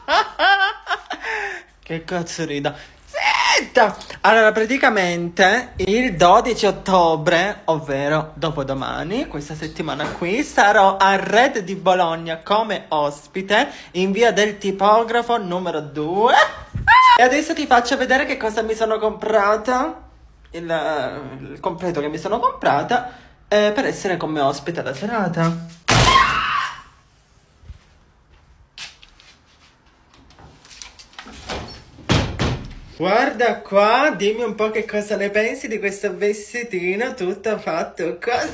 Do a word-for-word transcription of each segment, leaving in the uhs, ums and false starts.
Che cazzo rida? Zitta! Allora, praticamente il dodici ottobre, ovvero dopodomani, questa settimana qui, sarò a Red di Bologna come ospite in via del tipografo numero due. E adesso ti faccio vedere che cosa mi sono comprata. Il, il completo che mi sono comprata eh, per essere come ospite alla serata. Guarda qua, dimmi un po' che cosa ne pensi di questo vestitino tutto fatto così.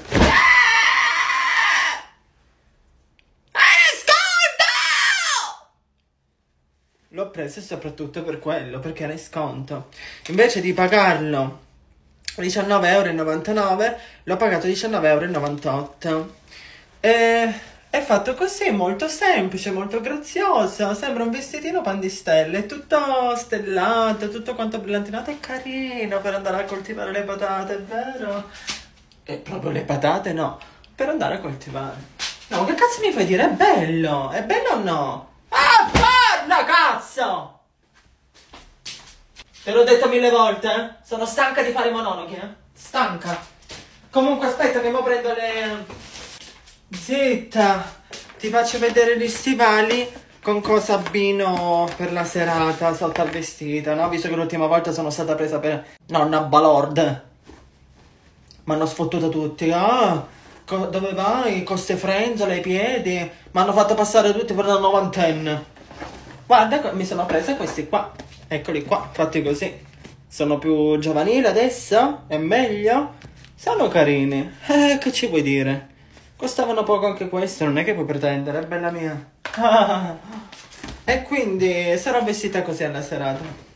L'ho preso soprattutto per quello, perché era in sconto. Invece di pagarlo diciannove e novantanove euro, l'ho pagato diciannove e novantotto euro. E è fatto così, molto semplice, molto grazioso. Sembra un vestitino pan di stelle, è tutto stellato, tutto quanto brillantinato. È carino per andare a coltivare le patate, è vero? E proprio le patate no, per andare a coltivare. No, che cazzo mi fai dire? È bello, è bello o no? Ah, parla, cazzo! Te l'ho detto mille volte, eh? Sono stanca di fare i monologhi, eh? Stanca. Comunque aspetta che mo prendo le... Zitta! Ti faccio vedere gli stivali con cosa abbino per la serata sotto al vestito, no? Visto che l'ultima volta sono stata presa per nonna Balord. Mi hanno sfottuto tutti. Ah, co- dove vai? Con ste frenzole ai piedi. Mi hanno fatto passare tutti per una novantenne. Guarda, mi sono presa questi qua. Eccoli qua, fatti così. Sono più giovanili adesso? È meglio? Sono carini. Eh, che ci vuoi dire? Costavano poco anche questi, non è che puoi pretendere, bella mia. Ah. E quindi sarò vestita così alla serata.